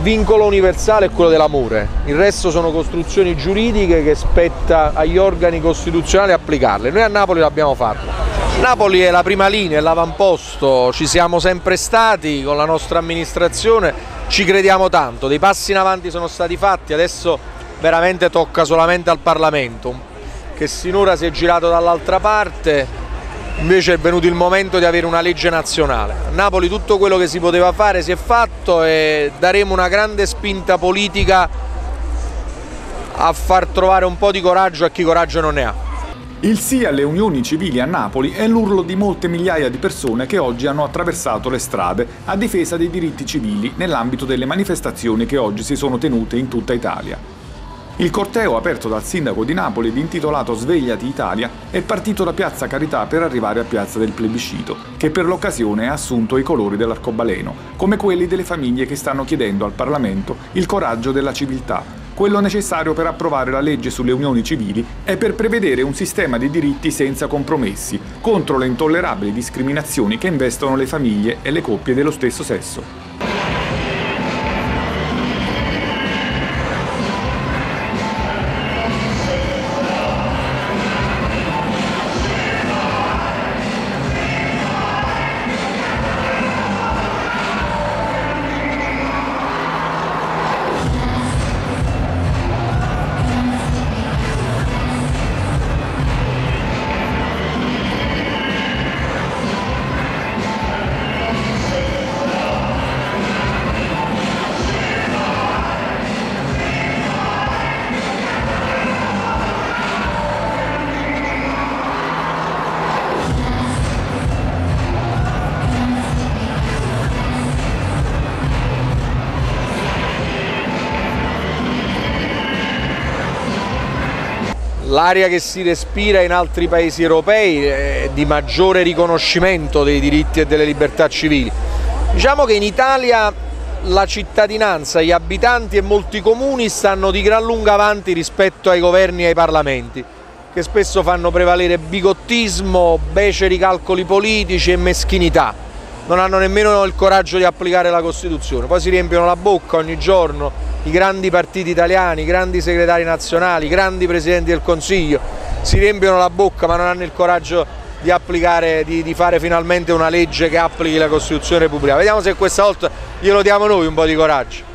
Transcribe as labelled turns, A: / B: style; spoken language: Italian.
A: vincolo universale è quello dell'amore, il resto sono costruzioni giuridiche che spetta agli organi costituzionali applicarle. Noi a Napoli l'abbiamo fatto. Napoli è la prima linea, è l'avamposto, ci siamo sempre stati con la nostra amministrazione, ci crediamo tanto, dei passi in avanti sono stati fatti, adesso veramente tocca solamente al Parlamento, che sinora si è girato dall'altra parte. Invece è venuto il momento di avere una legge nazionale. A Napoli tutto quello che si poteva fare si è fatto e daremo una grande spinta politica a far trovare un po' di coraggio a chi coraggio non ne ha.
B: Il sì alle unioni civili a Napoli è l'urlo di molte migliaia di persone che oggi hanno attraversato le strade a difesa dei diritti civili nell'ambito delle manifestazioni che oggi si sono tenute in tutta Italia. Il corteo aperto dal sindaco di Napoli ed intitolato Svegliati Italia è partito da Piazza Carità per arrivare a Piazza del Plebiscito, che per l'occasione ha assunto i colori dell'arcobaleno, come quelli delle famiglie che stanno chiedendo al Parlamento il coraggio della civiltà, quello necessario per approvare la legge sulle unioni civili e per prevedere un sistema di diritti senza compromessi, contro le intollerabili discriminazioni che investono le famiglie e le coppie dello stesso sesso.
A: L'aria che si respira in altri paesi europei è di maggiore riconoscimento dei diritti e delle libertà civili. Diciamo che in Italia la cittadinanza, gli abitanti e molti comuni stanno di gran lunga avanti rispetto ai governi e ai parlamenti, che spesso fanno prevalere bigottismo, beceri calcoli politici e meschinità. Non hanno nemmeno il coraggio di applicare la Costituzione, poi si riempiono la bocca ogni giorno i grandi partiti italiani, i grandi segretari nazionali, i grandi presidenti del Consiglio, si riempiono la bocca ma non hanno il coraggio di applicare, di fare finalmente una legge che applichi la Costituzione repubblicana. Vediamo se questa volta glielo diamo noi un po' di coraggio.